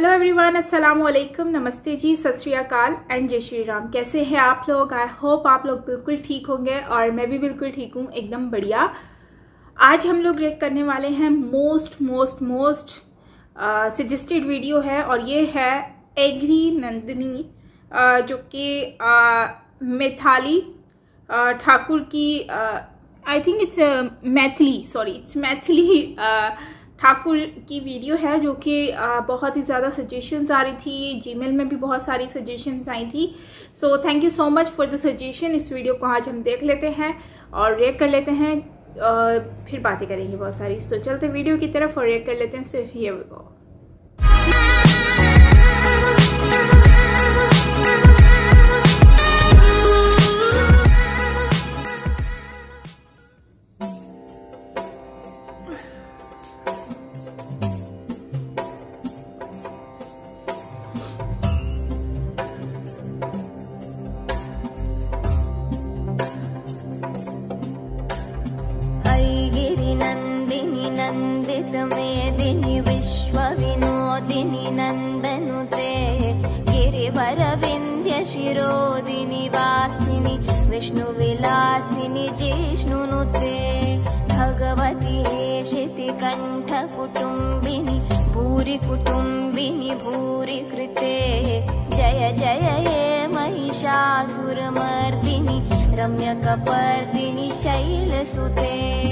Hello everyone, अस्सलाम वालेकुम, नमस्ते जी, सत श्री अकाल एंड जय श्री राम। कैसे हैं आप लोग? आई होप आप लोग बिल्कुल ठीक होंगे और मैं भी बिल्कुल ठीक हूँ, एकदम बढ़िया। आज हम लोग रिएक्ट करने वाले हैं मोस्ट सजेस्टेड वीडियो है और ये है एग्री नंदिनी, जो कि मिताली ठाकुर की, I think it's Maithili Thakur की वीडियो है, जो कि बहुत ही ज़्यादा सजेशंस आ रही थी। जीमेल में भी बहुत सारी सजेशंस आई थी। So thank you so much for the suggestion. इस वीडियो को आज हम देख लेते हैं और रिएक्ट कर लेते हैं, फिर बातें करेंगे बहुत सारी। सो चलते वीडियो की तरफ और रिएक्ट कर लेते हैं। So here we go. मेदिनी विश्वविनोदिनी नन्दनुते गिरिवरविन्द्य शिरोदिनि वासिनि विष्णुविलासिनि जिष्णुनुते भगवती हेशिति कण्ठकुटुम्बिनि भूरि कुटुम्बिनि भूरि कृते जय जय हे महिषासुरमर्दिनि रम्यकपर्दिनि शैलसुते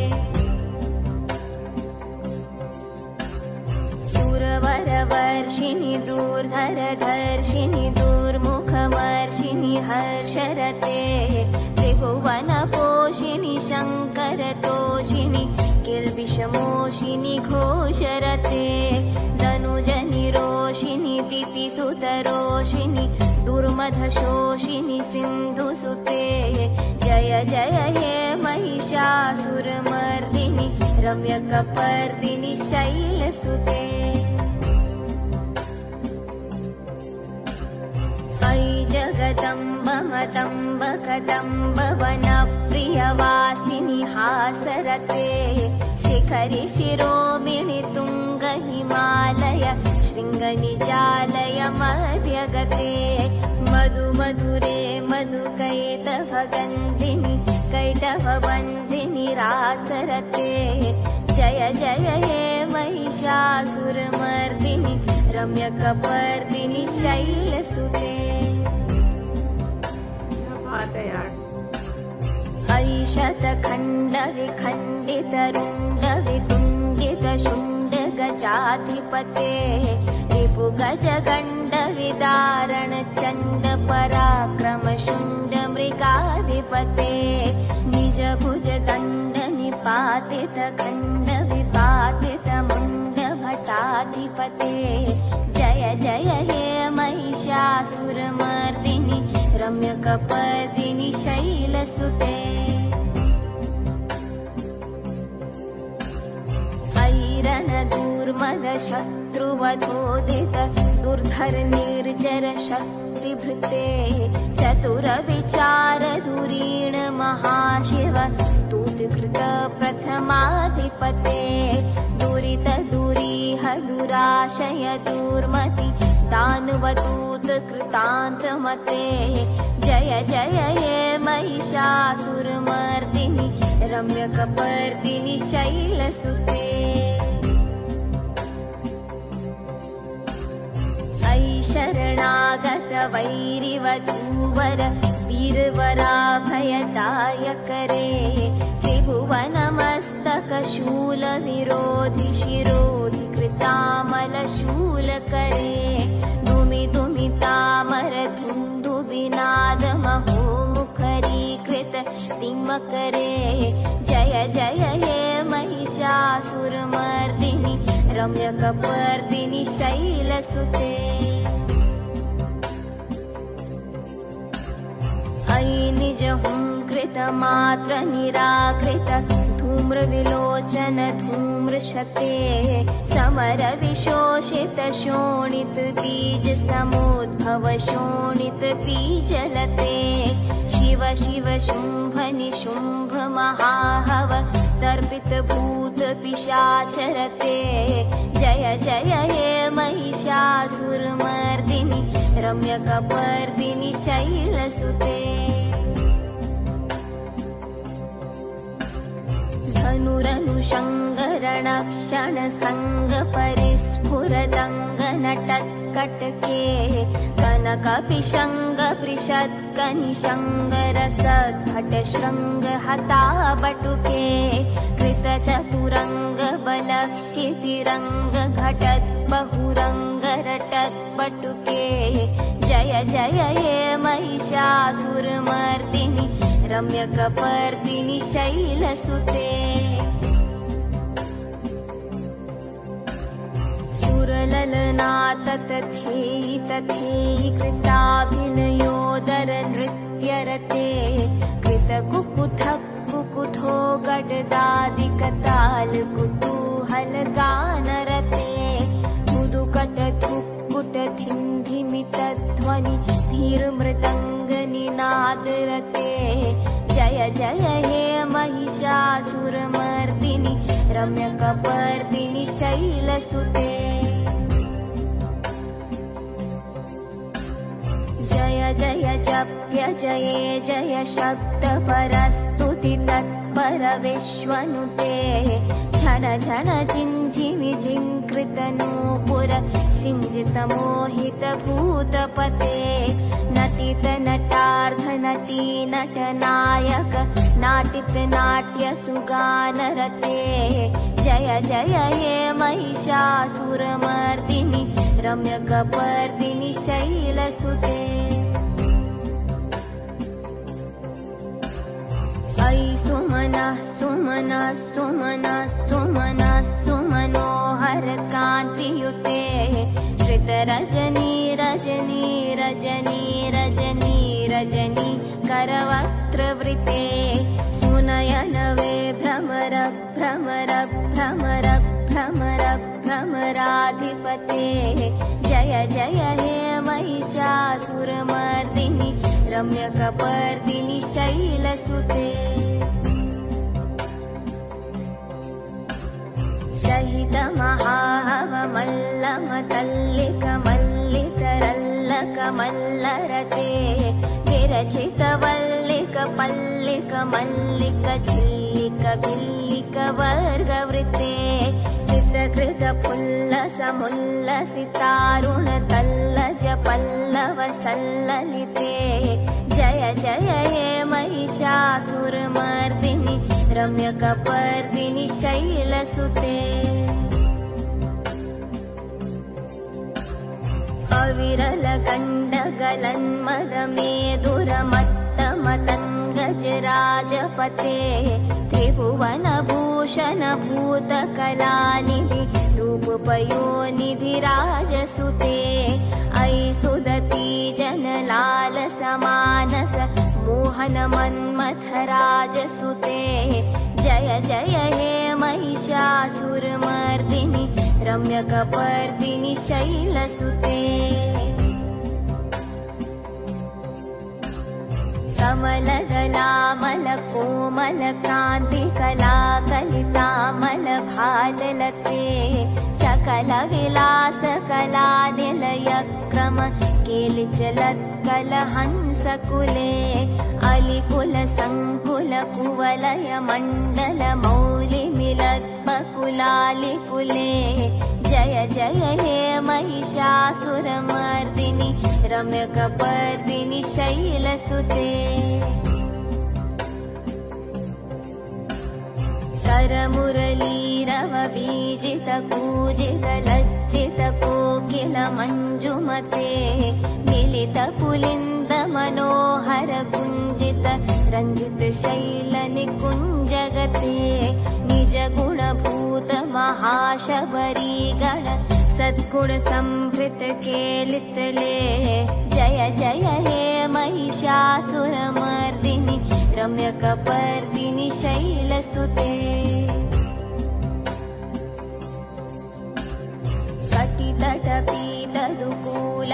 वरवर्षिणि दूर्धरधर्षिणि दूर्मुखमर्षिणि हर्षरते त्रिभुवनपोषिणि शङ्करतोषिणि किल्बिषमोषिनि घोषरते धनुजनिरोषिणि दितिसुतरोषिणि दुर्मधशोषिनि सिन्धुसुते जय जय हे महिषासुरमर्दिनि रम्यकपर्दिनि शैलसुते जगदम्ब मदम्ब कदम्ब वनप्रियवासिनि हासरते शिखरि शिरोमिणि तुङ्ग हिमालय शृङ्गनिजालय मध्यगते मधुमधुरे मधुकैटभगन्धिनि कैटभबन्धिनि रासरते जय जय हे महिषासुरमर्दिनि रम्यकपर्दिनि शैलसुते ऐशतखण्डविखण्डितरुण्डवितुण्डितशुण्डगजाधिपते रिपुगजगण्डविदारणचण्डपराक्रमशुण्डमृगाधिपते निजभुजदण्डनिपातितखण्डविपातितमुण्डभटाधिपते जय जय हे महिषासुरमर्दिनि रम्यकपर्दिनि शैलसुते ऐरणदूर्मदशत्रुवधोदित दुर्धर निर्जर शक्तिभृते चतुरविचारधुरीण महाशिव दूतकृत प्रथमाधिपते दुरित दुरीह दुराशय दुर्मति दानवदूत कृतान्तमते जय जय हे महिषासुरमर्दिनि रम्यकपर्दिनि शैलसुते ऐ शरणागत वैरिवधूवर वीरवराभयदायकरे त्रिभुवनमस्तकशूलविरोधि शिरोधि कृतामलशूलकरे दुमितामर धुन्दुबिनादमहो मुखरीकृत तिम्मकरे जय जय हे महिषासुरमर्दिनि रम्यकपर्दिनि शैलसुते ऐ निजहुङ्कृतमात्र निराकृत धूम्रविलोचन धूम्रशते समरविशोषित शोणित बीज समुद्भव शोणित बीजलते शिव शिव शुम्भ निशुम्भ महाहव तर्पित भूत पिशाचरते जय जय हे महिषा महिषासुरमर्दिनि रम्यकपर्दिनि शैलसुते धनुरनुषङ्गरणक्षणसङ्गपरिस्फुरदङ्गनटत्कटके कनकपिशङ्गपृषत्कनिशङ्गरसद्भटशृङ्गहताबटुके कृतचतुरङ्गबलक्षितिरङ्गघटद्बहुरङ्गरटत्पटुके जय जय हे महिषासुरमर्दिनि रम्यकपर्दिनि शैलसुते सुरललना तथेयि तथेयि कृताभिनयोदर नृत्यरते कृतकुकुथः कुकुथो गडदादिकताल कुतूहलगानरते मुदुकटधुक्कुटधिन्धिमितध्वनि धीर्मृदङ्गनिनादरते जय जय हे महिषासुरमर्दिनि रम्यकपर्दिनि शैलसुते जय जय जप्य जये जय शब्दपरस्तुति तत्पर विश्वनुते झण झण झिञ्झिमि झिङ्कृतनूपुर सिञ्जितमोहित भूतपते नटित नटार्ध नटी नटनायक नाटित नाट्य सुगानरते जय जय हे महिषासुरमर्दिनि रम्यकपर्दिनि शैलसुते अयि सुमनः सुमनः सुमनः सुमनः सुमनोहर कान्तियुते श्रितरजनी रजनी रजनी रजनी रजनी करवक्त्रवृते सुनयनवे भ्रमर भ्रमर भ्रमर भ्रमर भ्रमराधिपते जय जय हे महिषासुरमर्दिनि रम्यकपर्दिनि शैलसुते सहित महाहवमल्लमतल्लिकमल्लितरल्लकमल्लरते विरचितवल्लिकपल्लिकमल्लिक झिल्लिकभिल्लिकवर्गवृते सितकृतपुल्लसमुल्लसितारुणतल्लजपल्लवसल्ललिते जय जय हे महिषासुरमर्दिनि रम्यकपर्दिनि शैलसुते अविरलगण्डगलन्मदमेधुरमत्तमतङ्गजराजपते त्रिभुवनभूषण भूतकलानिधि रूपपयोनिधिराजसुते अयि सुदती जनलालसमानस मोहनमन्मथराजसुते जय जय हे महिषासुरमर्दिनि रम्यकपर्दिनि शैलसुते कमलदलामलकोमलकान्तिकलाकलितामलभाललते सकलविलासकलानिलयक्रम केलिचलत्कलहंसकुले अलिकुलसङ्कुलकुवलयमण्डलमौलिमिलद्मकुलालिकुले जय जय हे महिषासुरमर्दिनि रम्यकपर्दिनि शैलसुते करमुरलीरववीजितकूजितलज्जितकोकिलमञ्जुमते मिलितपुलिन्दमनोहर गुञ्जित रञ्जित शैलनिकुञ्जगते निजगुणभूत महाशबरीगण सद्गुण संभृत केलितले जय जय हे महिषासुरमर्दिनि रम्यकपर्दिनि शैलसुते कटितटपीतदुकूल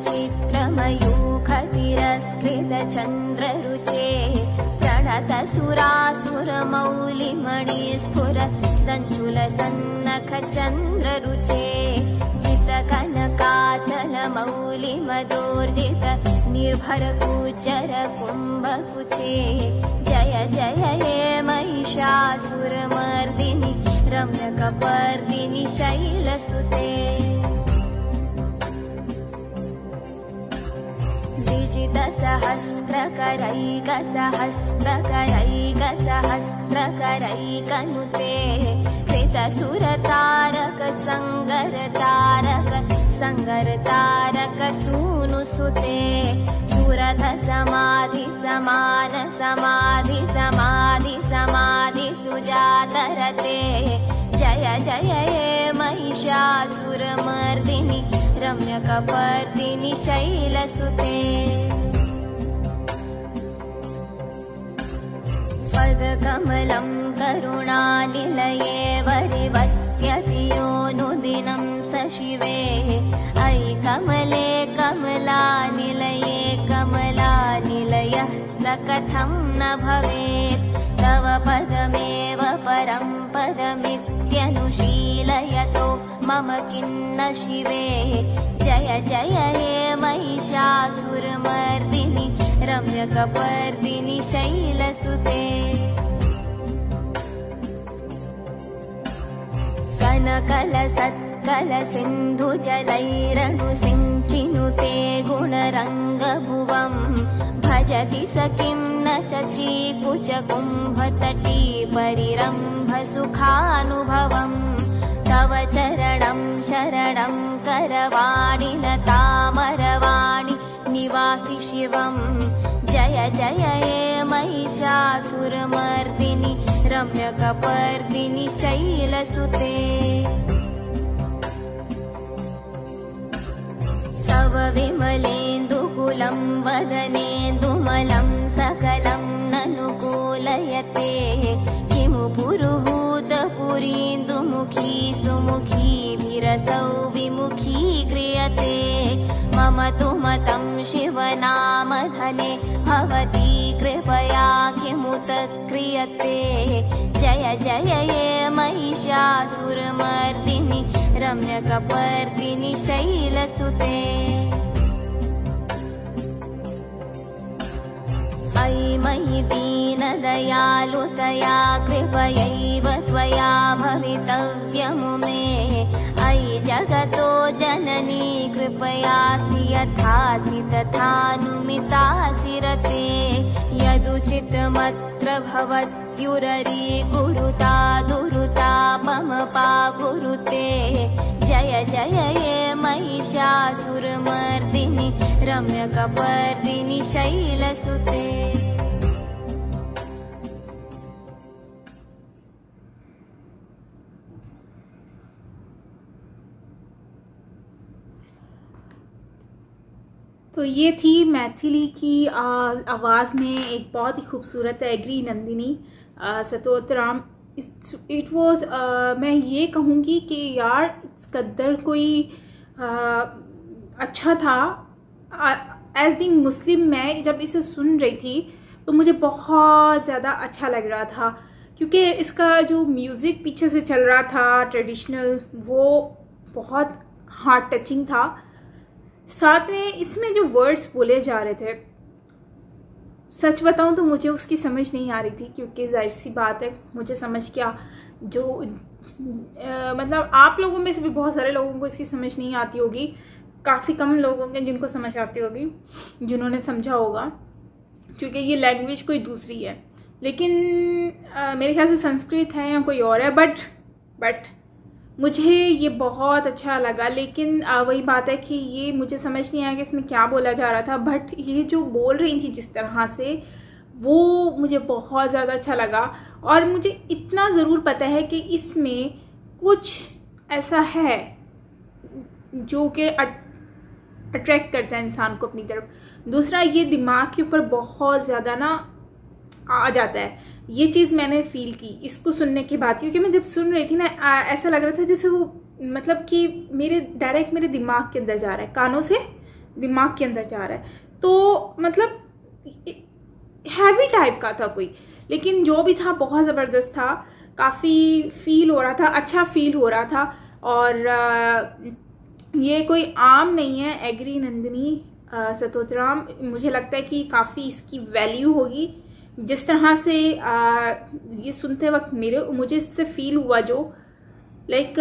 विचित्रमयूखतिरस्कृतचन्द्ररुचे प्रणतसुरासुरमौलिमणिस्फुर दंशुलसन्नखचन्द्ररुचे जितकनका मौलिमदोर्जित निर्भरकुचर कुम्भकुचे जय जय हे महिषासुरमर्दिनि रम्यकपर्दिनि शैलसुते सहस्रकरैकसहस्रकरैकसहस्रकरैकनुते कृतसुरतारक संगरतारक संगरतारक सूनुसुते सुरथ समाधि समान समाधि समाधि समाधि सुजातरते जय जय हे महिषासुरमर्दिनि रम्यकपर्दिनि शैलसुते पदकमलं करुणानिलये वरिवस्यति योऽनुदिनं स शिवे अयि कमले कमलानिलये कमलानिलयः स कथं न भवेत् तव पदमेव परं पदमित्यनुशीलयतो मम किन्न शिवे जय जय हे महिषासुरमर्दिनि रम्यकपर्दिनि शैलसुते कनकलसत्कलसिन्धुजलैरनुसिञ्चिनुते गुणरङ्गभुवं भजति स किं न शचीकुचकुम्भतटी परिरम्भसुखानुभवम् तव चरणं शरणं करवाणि न तामरवाणि निवासि शिवं जय जय हे महिषासुरमर्दिनि रम्यकपर्दिनि शैलसुते तव विमलेन्दुकुलं वदनेन्दुमलं सकलं ननुकूलयते किमु पुरुहूतपुरीन्दुमुखी सुमुखीभिरसौ विमुखी क्रियते मम तु मतं शिवनामधने भवती कृपया किमुत क्रियते जय जय हे महिषासुरमर्दिनि रम्यकपर्दिनि शैलसुते अयि मयि दीनदयालुतया कृपयैव त्वया भवितव्यमु मे अयि जगतो जननी कृपयासि यथासि तथानुमितासि रते यदुचितमत्र भवत्युररी कुरुता दुरुता मम पाकुरुते जय जय हे महिषासुरमर्दिनि रम्यकपर्दिनि शैलसुते तो ये थी मैथिली की आवाज़ में एक बहुत ही खूबसूरत एग्री नंदिनी सतोतराम। इट वॉज मैं ये कहूँगी कि यार इस कदर कोई अच्छा था। एज बीइंग मुस्लिम मैं जब इसे सुन रही थी तो मुझे बहुत ज़्यादा अच्छा लग रहा था, क्योंकि इसका जो म्यूज़िक पीछे से चल रहा था ट्रेडिशनल, वो बहुत हार्ट टचिंग था। साथ में इसमें जो वर्ड्स बोले जा रहे थे, सच बताऊं तो मुझे उसकी समझ नहीं आ रही थी, क्योंकि जाहिर सी बात है मुझे समझ क्या जो मतलब आप लोगों में से भी बहुत सारे लोगों को इसकी समझ नहीं आती होगी, काफ़ी कम लोग होंगे जिनको समझ आती होगी, जिन्होंने समझा होगा, क्योंकि ये लैंग्वेज कोई दूसरी है। लेकिन मेरे ख्याल से संस्कृत है या कोई और है, बट मुझे ये बहुत अच्छा लगा। लेकिन वही बात है कि ये मुझे समझ नहीं आया कि इसमें क्या बोला जा रहा था, बट ये जो बोल रही थी जिस तरह से, वो मुझे बहुत ज़्यादा अच्छा लगा। और मुझे इतना ज़रूर पता है कि इसमें कुछ ऐसा है जो कि अट्रैक्ट करता है इंसान को अपनी तरफ। दूसरा, ये दिमाग के ऊपर बहुत ज़्यादा ना आ जाता है, ये चीज़ मैंने फील की इसको सुनने के बाद, क्योंकि मैं जब सुन रही थी ना ऐसा लग रहा था जैसे वो मतलब कि डायरेक्ट मेरे दिमाग के अंदर जा रहा है, कानों से दिमाग के अंदर जा रहा है। तो मतलब हैवी टाइप का था कोई, लेकिन जो भी था बहुत ज़बरदस्त था, काफ़ी फील हो रहा था, अच्छा फील हो रहा था। और ये कोई आम नहीं है, एग्री नंदिनी सतोतराम। मुझे लगता है कि काफ़ी इसकी वैल्यू होगी। जिस तरह से ये सुनते वक्त मुझे इससे फील हुआ, जो लाइक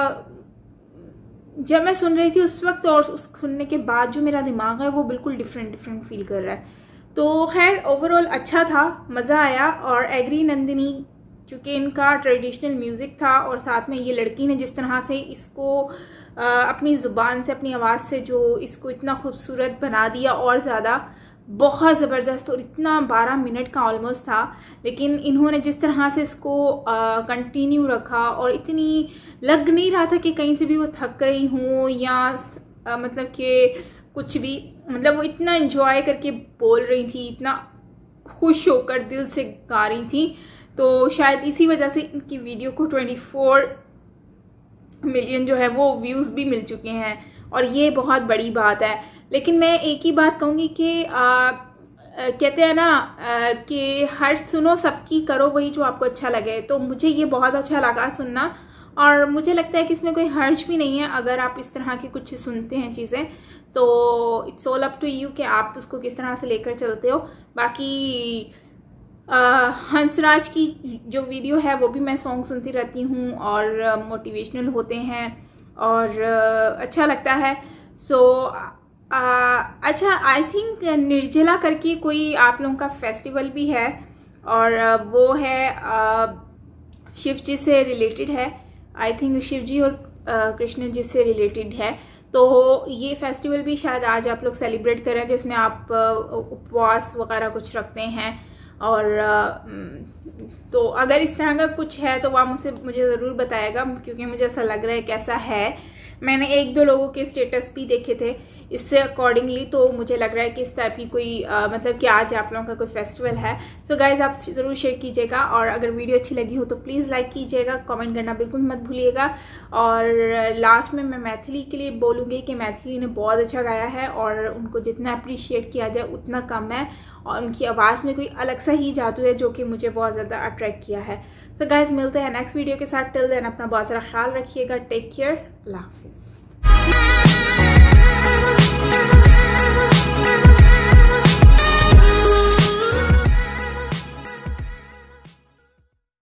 जब मैं सुन रही थी उस वक्त और उस सुनने के बाद जो मेरा दिमाग है वो बिल्कुल डिफरेंट फील कर रहा है। तो खैर ओवरऑल अच्छा था, मज़ा आया। और एग्री नंदिनी क्योंकि इनका ट्रेडिशनल म्यूज़िक था और साथ में ये लड़की ने जिस तरह से इसको अपनी ज़ुबान से, अपनी आवाज़ से जो इसको इतना खूबसूरत बना दिया, और ज़्यादा बहुत ज़बरदस्त। और इतना 12 मिनट का ऑलमोस्ट था, लेकिन इन्होंने जिस तरह से इसको कंटिन्यू रखा और इतनी लग नहीं रहा था कि कहीं से भी वो थक गई हूँ या मतलब कि कुछ भी, मतलब वो इतना एंजॉय करके बोल रही थी, इतना खुश होकर दिल से गा रही थी। तो शायद इसी वजह से इनकी वीडियो को 24 मिलियन जो है वो व्यूज़ भी मिल चुके हैं, और ये बहुत बड़ी बात है। लेकिन मैं एक ही बात कहूँगी कि कहते हैं ना कि हर सुनो सबकी, करो वही जो आपको अच्छा लगे। तो मुझे ये बहुत अच्छा लगा सुनना, और मुझे लगता है कि इसमें कोई हर्ज भी नहीं है अगर आप इस तरह की कुछ सुनते हैं चीज़ें। तो it's all up to you कि आप उसको किस तरह से लेकर चलते हो। बाकी हंसराज की जो वीडियो है वो भी मैं सॉन्ग सुनती रहती हूँ, और मोटिवेशनल होते हैं और अच्छा लगता है। सो अच्छा, आई थिंक निर्जला करके कोई आप लोगों का फेस्टिवल भी है, और वो है शिव जी से रिलेटेड है। आई थिंक शिव जी और कृष्ण जी से रिलेटेड है। तो ये फेस्टिवल भी शायद आज आप लोग सेलिब्रेट कर रहे हैं, जिसमें आप उपवास वगैरह कुछ रखते हैं। और तो अगर इस तरह का कुछ है तो वह मुझे ज़रूर बताएगा, क्योंकि मुझे ऐसा लग रहा है कैसा है। मैंने 1-2 लोगों के स्टेटस भी देखे थे इससे अकॉर्डिंगली, तो मुझे लग रहा है कि इस टाइप की कोई मतलब कि आज आप लोगों का कोई फेस्टिवल है। सो गाइज आप ज़रूर शेयर कीजिएगा, और अगर वीडियो अच्छी लगी हो तो प्लीज़ लाइक कीजिएगा, कमेंट करना बिल्कुल मत भूलिएगा। और लास्ट में मैं मैथिली के लिए बोलूँगी कि मैथिली ने बहुत अच्छा गाया है, और उनको जितना अप्रिशिएट किया जाए उतना कम है, और उनकी आवाज़ में कोई अलग सा ही जादू है जो कि मुझे बहुत ज़्यादा अट्रैक्ट किया है। सो गाइज मिलते हैं नेक्स्ट वीडियो के साथ। टिल देन अपना बहुत सारा ख्याल रखिएगा। टेक केयर, अल्लाह हाफ़िज़।